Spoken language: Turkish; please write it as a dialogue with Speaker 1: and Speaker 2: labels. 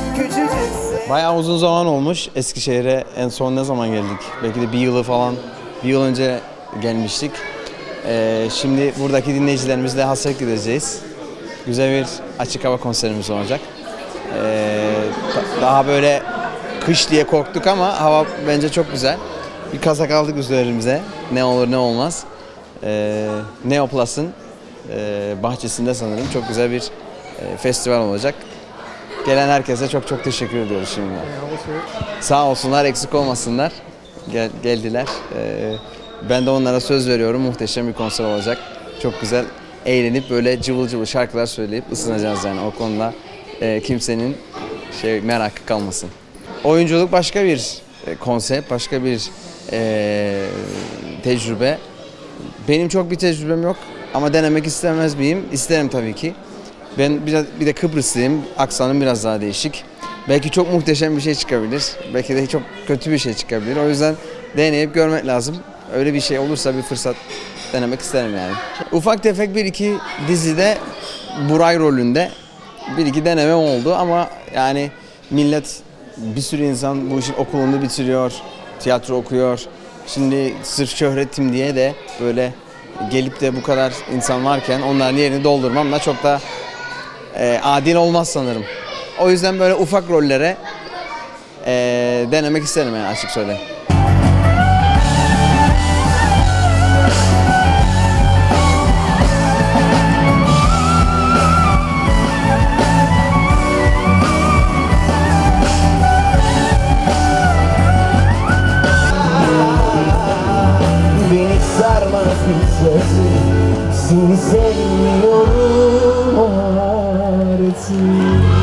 Speaker 1: küçücüksün.
Speaker 2: Bayağı uzun zaman olmuş Eskişehir'e, en son ne zaman geldik? Belki de bir yıl önce gelmiştik. Şimdi buradaki dinleyicilerimizle hasret gideceğiz. Güzel bir açık hava konserimiz olacak. Daha böyle kış diye korktuk ama hava bence çok güzel. Bir kazak aldık üzerimize. Ne olur ne olmaz. Neoplas'ın bahçesinde sanırım çok güzel bir festival olacak. Gelen herkese çok çok teşekkür ediyoruz şimdi. Sağ olsunlar, eksik olmasınlar. Geldiler. Ben de onlara söz veriyorum. Muhteşem bir konser olacak. Çok güzel eğlenip böyle cıvıl cıvıl şarkılar söyleyip ısınacağız yani. O konuda kimsenin merakı kalmasın. Oyunculuk başka bir konsept, başka bir tecrübe. Benim çok bir tecrübem yok ama denemek istemez miyim? İsterim tabii ki. Ben bir de Kıbrıslıyım, aksanım biraz daha değişik. Belki çok muhteşem bir şey çıkabilir, belki de çok kötü bir şey çıkabilir. O yüzden deneyip görmek lazım. Öyle bir şey olursa bir fırsat denemek isterim yani. Ufak tefek bir iki dizide Buray rolünde bir iki denemem oldu ama yani millet, bir sürü insan bu işin okulunu bitiriyor, tiyatro okuyor. Şimdi sırf şöhretim diye de böyle gelip de bu kadar insan varken onların yerini doldurmam da çok da adil olmaz sanırım. O yüzden böyle ufak rollere denemek isterim yani, açık söyleyeyim.
Speaker 1: Beni sarmaz bir sözü, seni sevmiyorum artık.